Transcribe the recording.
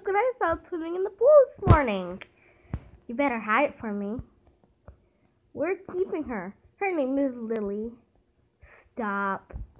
look what I found swimming in the pool this morning. You better hide it from me. We're keeping her. Her name is Lily. Stop.